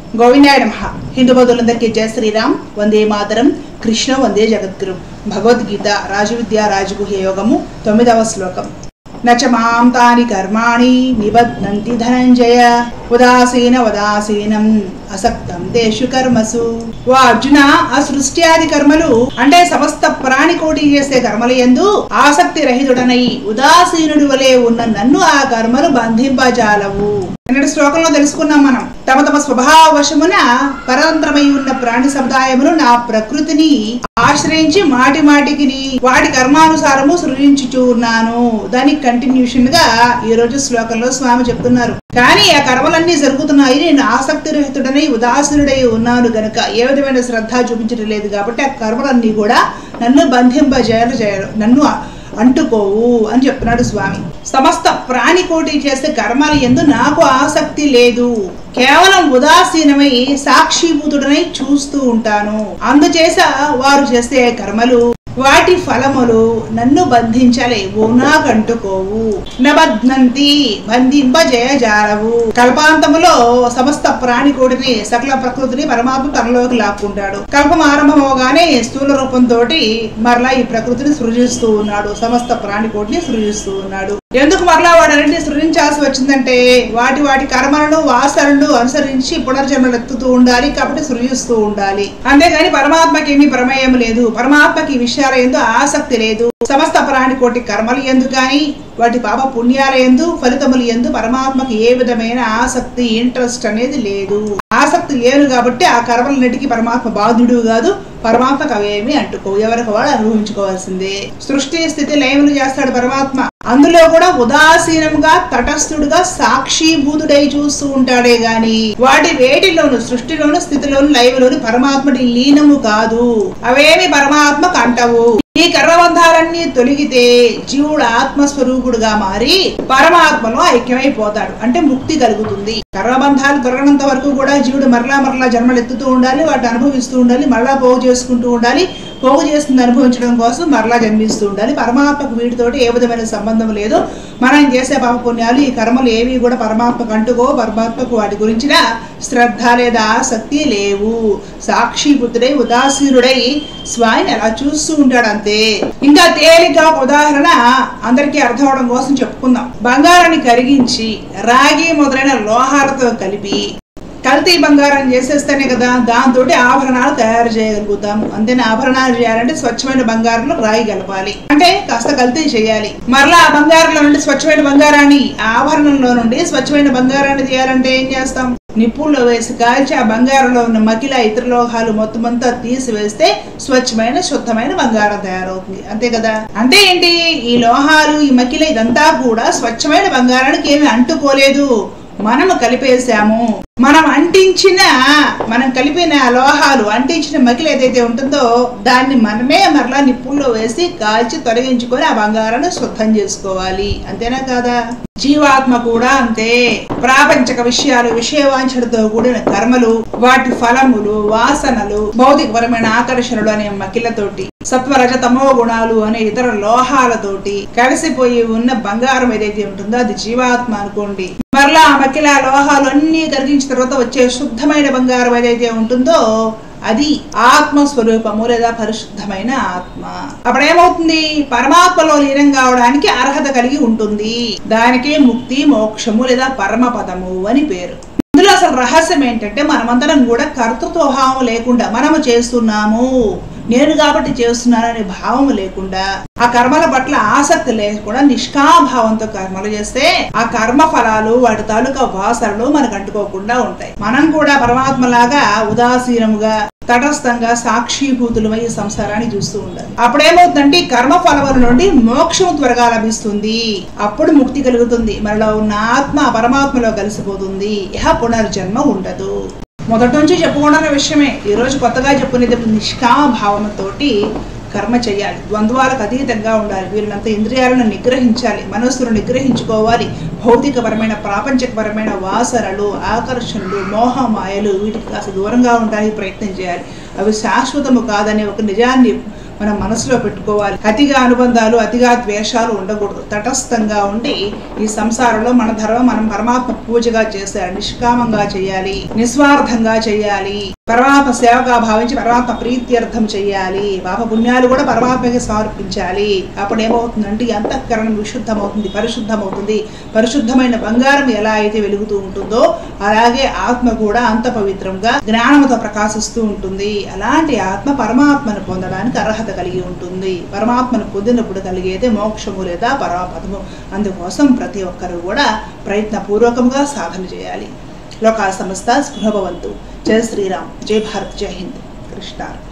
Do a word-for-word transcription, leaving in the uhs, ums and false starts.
గోవిందాయ నమః. హిందూ బంధువులందరికీ జయ శ్రీరామ్. వందే మాతరం. కృష్ణ వందే జగద్గురు. భగవద్గీత రాజవిద్యా రాజగుహ్య యోగము తొమ్మిదవ శ్లోకం. నచమాం తాని కర్మాణి నిబధ్నంతి ధనంజయ ఉదాసీన ఉదాసీనం అసక్తం తేషు కర్మసు. ఓ అర్జున, ఆ సృష్టి ఆది కర్మలు అంటే సమస్త ప్రాణికోటి చేసే కర్మల యందు ఆసక్తి రహితుడనై ఉదాసీనుడి వలె ఉన్న నన్ను ఆ కర్మలు బంధింపజాలవు. నిన్నటి శ్లోకంలో తెలుసుకున్నాం మనం. తమ తమ స్వభావ వశమున పరతంత్రమై ఉన్న ప్రాణి సముదాయమును నా ప్రకృతిని ఆశ్రయించి మాటి మాటికి వాటి కర్మానుసారము సృజించుచూ ఉన్నాను. దానికి కంటిన్యూషన్ గా ఈ రోజు శ్లోకంలో స్వామి చెప్తున్నారు. కానీ ఆ కర్మలన్నీ జరుగుతున్నాయి, నేను ఆసక్తి రహితుడనై ఉదాసీనుడై ఉన్నాను గనుక ఏ విధమైన శ్రద్ధ చూపించడం లేదు కాబట్టి ఆ కర్మలన్నీ కూడా నన్ను బంధింపజేయాలి చేయరు, నన్ను అంటుకోవు అని చెప్తున్నాడు స్వామి. సమస్త ప్రాణికోటి చేసే కర్మల యందు నాకు ఆసక్తి లేదు, కేవలం ఉదాసీనమై సాక్షిభూతుడనై చూస్తూ ఉంటాను. అందుచేత వారు చేసే కర్మలు వాటి ఫలములు నన్ను బంధించలేవు, నాకంటుకోవు. నబధ్నంతి బంధింపజేయజాలవు. కల్పాంతములో సమస్త ప్రాణికోటిని సకల ప్రకృతిని పరమాత్మ తనలోకి లాక్కుంటాడు. కల్పం ఆరంభమవగానే స్థూల రూపంతో మరలా ఈ ప్రకృతిని సృజిస్తూ ఉన్నాడు, సమస్త ప్రాణికోటిని సృజిస్తూ ఉన్నాడు. ఎందుకు మరలా వాడన్నింటినీ సృజించాల్సి వచ్చిందంటే వాటి వాటి కర్మలను వాసనలను అనుసరించి పునర్జన్మలు ఎత్తుతూ ఉండాలి కాబట్టి సృజిస్తూ ఉండాలి. అంతేగాని పరమాత్మకి ఏమీ ప్రమేయం లేదు, పరమాత్మకి ఈ విషయాల యందు ఆసక్తి లేదు. సమస్త ప్రాణికోటి కర్మలు యందు కానీ వాటి పాప పుణ్యాల యందు ఫలితములు యందు పరమాత్మకి ఏ విధమైన ఆసక్తి ఇంట్రెస్ట్ అనేది లేదు. ఆసక్తి లేదు కాబట్టి ఆ కర్మలన్నిటికీ పరమాత్మ బాధ్యుడు కాదు, పరమాత్మకు అవేమి అంటుకో, ఎవరికి వాడు అనుభవించుకోవాల్సిందే. సృష్టి స్థితి లయములు చేస్తాడు పరమాత్మ. అందులో కూడా ఉదాసీనంగా తటస్థుడుగా సాక్షిభూతుడై చూస్తూ ఉంటాడే గాని వాటి వేటిలోను సృష్టిలోను స్థితిలోను లయములోను పరమాత్మడి లీనము కాదు, అవేమి పరమాత్మకు అంటవు. ఈ కర్మబంధాలన్నీ తొలగితే జీవుడు ఆత్మస్వరూపుడుగా మారి పరమాత్మలో ఐక్యమైపోతాడు, అంటే ముక్తి కలుగుతుంది. కర్మబంధాలు తొలగనంత వరకు కూడా జీవుడు మరలా మరలా జన్మలు ఎత్తుతూ ఉండాలి, వాటిని అనుభవిస్తూ ఉండాలి, మరలా పోగు చేసుకుంటూ ఉండాలి. పోగు చేస్తుంది అనుభవించడం కోసం మరలా జన్మిస్తూ ఉండాలి. పరమాత్మకు వీటితోటి ఏ విధమైన సంబంధం లేదు. మనం చేసే పాప పుణ్యాలు ఈ కర్మలు ఏవి కూడా పరమాత్మకు అంటుకో, పరమాత్మకు వాటి గురించిన శ్రద్ధ లేదా ఆసక్తి లేవు. సాక్షిపుత్రుడై ఉదాసీనుడై స్వామిని అలా చూస్తూ ఉంటాడు అంతే. ఇంకా తేలిగ్గా ఒక ఉదాహరణ అందరికీ అర్థం అవడం కోసం చెప్పుకుందాం. బంగారాన్ని కరిగించి రాగి మొదలైన లోహాలతో కలిపి కల్తీ బంగారం చేసేస్తేనే కదా దాంతో ఆభరణాలు తయారు చేయగలుగుతాం. అంతేనా? ఆభరణాలు చేయాలంటే స్వచ్ఛమైన బంగారంలో రాయి కలపాలి, అంటే కాస్త కల్తీ చేయాలి. మరలా ఆ బంగారంలో నుండి స్వచ్ఛమైన బంగారాన్ని ఆభరణంలో నుండి స్వచ్ఛమైన బంగారాన్ని చేయాలంటే ఏం చేస్తాం? నిప్పుల్లో వేసి కాల్చి ఆ బంగారంలో ఉన్న మకిల ఇతర లోహాలు మొత్తం అంతా తీసివేస్తే స్వచ్ఛమైన శుద్ధమైన బంగారం తయారవుతుంది, అంతే కదా? అంటే ఏంటి? ఈ లోహాలు ఈ మకిల ఇదంతా కూడా స్వచ్ఛమైన బంగారానికి ఏమి అంటుకోలేదు, మనము కలిపేసాము. మనం అంటించిన మనం కలిపిన లోహాలు అంటించిన మకిలి ఏదైతే ఉంటుందో దాన్ని మనమే మరలా నిప్పుల్లో వేసి కాల్చి తొలగించుకొని ఆ బంగారాన్ని శుద్ధం చేసుకోవాలి, అంతేనా కాదా? జీవాత్మ కూడా అంతే. ప్రాపంచక విషయాలు విషయవాంఛలతో కూడిన కర్మలు వాటి ఫలములు వాసనలు భౌతికపరమైన ఆకర్షణలు అనే మకిలతోటి సత్వరజ తమో గుణాలు అనే ఇతర లోహాలతోటి కలిసిపోయి ఉన్న బంగారం ఏదైతే ఉంటుందో అది జీవాత్మ అనుకోండి. మరలా ఆ మకిల లోహాలు అన్ని కరిగించిన తర్వాత వచ్చే శుద్ధమైన బంగారం ఏదైతే ఉంటుందో అది ఆత్మస్వరూపము లేదా పరిశుద్ధమైన ఆత్మ. అప్పుడేమవుతుంది? పరమాత్మలో లీనం కావడానికి అర్హత కలిగి ఉంటుంది. దానికే ముక్తి మోక్షము లేదా పరమపదము అని పేరు. ఇందులో అసలు రహస్యం ఏంటంటే మనమంతరం కూడా కర్తృత్వభావం లేకుండా మనము చేస్తున్నాము, నేను కాబట్టి చేస్తున్నాననే భావం లేకుండా ఆ కర్మల పట్ల ఆసక్తి లేకుండా నిష్కామభావంతో కర్మలు చేస్తే ఆ కర్మ ఫలాలు వాటి తాలూకా వాసనలు మనకు అంటుకోకుండా ఉంటాయి. మనం కూడా పరమాత్మలాగా ఉదాసీనముగా తటస్థంగా సాక్షిభూతులమై సంసారాన్ని చూస్తూ ఉండాలి. అప్పుడేమవుతుందంటే కర్మ ఫలముల నుండి మోక్షం త్వరగా లభిస్తుంది, అప్పుడు ముక్తి కలుగుతుంది. మనలో ఉన్న ఆత్మ పరమాత్మలో కలిసిపోతుంది, ఇహ పునర్జన్మ ఉండదు. మొదటి నుంచి చెప్పుకోవడం విషయమే. ఈ రోజు కొత్తగా చెప్పుకునేది నిష్కామ భావనతోటి కర్మ చేయాలి, ద్వంద్వాలకు అతీతంగా ఉండాలి, వీళ్ళంత ఇంద్రియాలను నిగ్రహించాలి, మనస్సును నిగ్రహించుకోవాలి. భౌతికపరమైన ప్రాపంచికపరమైన వాసనలు ఆకర్షణలు మోహమాయలు వీటికి కాస్త దూరంగా ఉండడానికి ప్రయత్నం చేయాలి. అవి శాశ్వతము కాదనే ఒక నిజాన్ని మనం మనసులో పెట్టుకోవాలి. అతిగా అనుబంధాలు, అతిగా ద్వేషాలు ఉండకూడదు. తటస్థంగా ఉండి ఈ సంసారంలో మన ధర్మం మనం పరమాత్మ పూజగా చేయాలి, నిష్కామంగా చేయాలి, నిస్వార్థంగా చేయాలి, పరమాత్మ సేవగా భావించి పరమాత్మ ప్రీత్యర్థం చేయాలి, పాప పుణ్యాలు కూడా పరమాత్మకి సమర్పించాలి. అప్పుడు ఏమవుతుందంటే అంతఃకరణం విశుద్ధమవుతుంది, పరిశుద్ధమవుతుంది. పరిశుద్ధమైన బంగారం ఎలా అయితే వెలుగుతూ ఉంటుందో అలాగే ఆత్మ కూడా అంత పవిత్రంగా జ్ఞానంతో ప్రకాశిస్తూ ఉంటుంది. అలాంటి ఆత్మ పరమాత్మను పొందడానికి అర్హత కలిగి ఉంటుంది. పరమాత్మను పొందినప్పుడు కలిగేదే మోక్షము లేదా పరమపదము. అందుకోసం ప్రతి ఒక్కరూ కూడా ప్రయత్నపూర్వకంగా సాధన చేయాలి. లోకా సమస్త స్పృహభవంతు. జై శ్రీరామ్, జై భారత్, జై హింద్. కృష్ణ.